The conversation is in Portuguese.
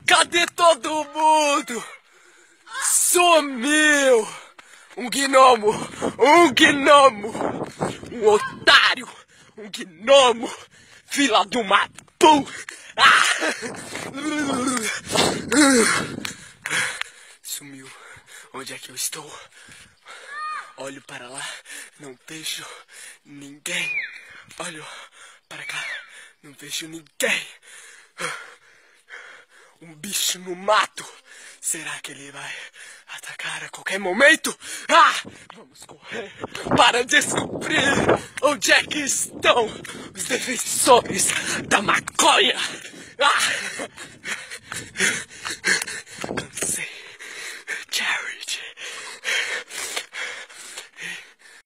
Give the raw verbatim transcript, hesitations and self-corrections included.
Cadê todo mundo? Sumiu! Um gnomo! Um gnomo! Um otário! Um gnomo! Fila de uma pu! Ah! Sumiu. Onde é que eu estou? Olho para lá, não vejo ninguém. Olho para cá, não vejo ninguém. Um bicho no mato. Será que ele vai atacar a qualquer momento? Ah! Vamos correr para descobrir onde é que estão os defensores da maconha. Ah!